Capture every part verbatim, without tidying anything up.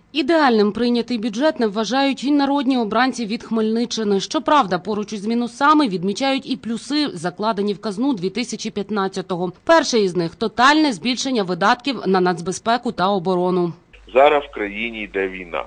Ідеальним прийнятий бюджет не вважають і народні обранці від Хмельниччини. Щоправда, поруч із мінусами відмічають і плюси, закладені в казну дві тисячі п'ятнадцятого. Перший із них – тотальне збільшення видатків на нацбезпеку та оборону. Зараз в країні йде війна.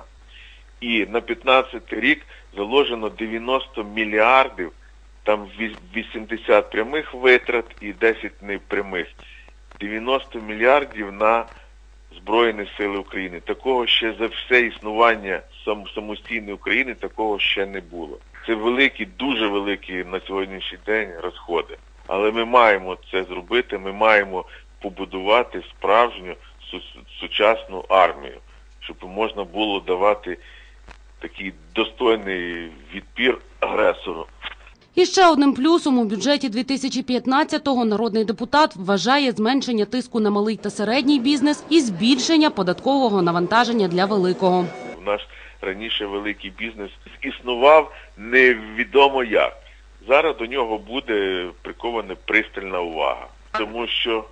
І на п'ятнадцятий рік заложено дев'яносто мільярдів, там вісімдесят прямих витрат і десять непрямих. дев'яносто мільярдів на Збройні Сили України. Такого ще за все існування самостійної України такого ще не було. Це великі, дуже великі на сьогоднішній день розходи. Але ми маємо це зробити, ми маємо побудувати справжню сучасну армію, щоб можна було давати такий достойний відпір агресору. І ще одним плюсом у бюджеті дві тисячі п'ятнадцятого народний депутат вважає зменшення тиску на малий та середній бізнес і збільшення податкового навантаження для великого. Наш раніше великий бізнес існував невідомо як. Зараз до нього буде прикована пристальна увага, тому що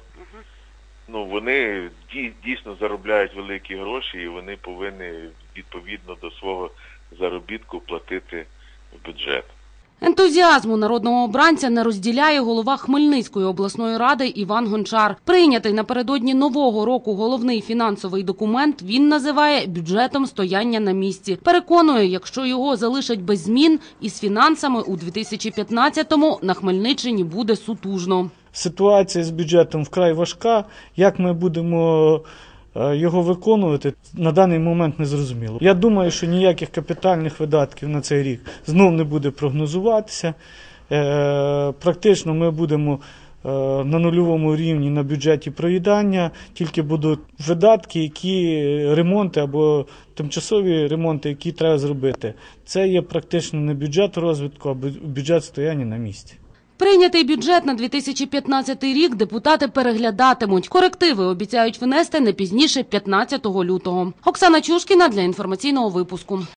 ну, вони дійсно заробляють великі гроші і вони повинні відповідно до свого заробітку платити в бюджет. Ентузіазму народного обранця не розділяє голова Хмельницької обласної ради Іван Гончар. Прийнятий напередодні Нового року головний фінансовий документ він називає бюджетом стояння на місці. Переконує, якщо його залишать без змін, із фінансами у дві тисячі п'ятнадцятому на Хмельниччині буде сутужно. Ситуація з бюджетом вкрай важка. Як ми будемо його виконувати, на даний момент не зрозуміло. Я думаю, що ніяких капітальних видатків на цей рік знов не буде прогнозуватися. Практично ми будемо на нульовому рівні на бюджеті проїдання, тільки будуть видатки, які ремонти або тимчасові ремонти, які треба зробити. Це є практично не бюджет розвитку, а бюджет стояння на місці. Прийнятий бюджет на дві тисячі п'ятнадцятий рік депутати переглядатимуть. Корективи обіцяють внести не пізніше п'ятнадцятого лютого. Оксана Чушкіна для інформаційного випуску.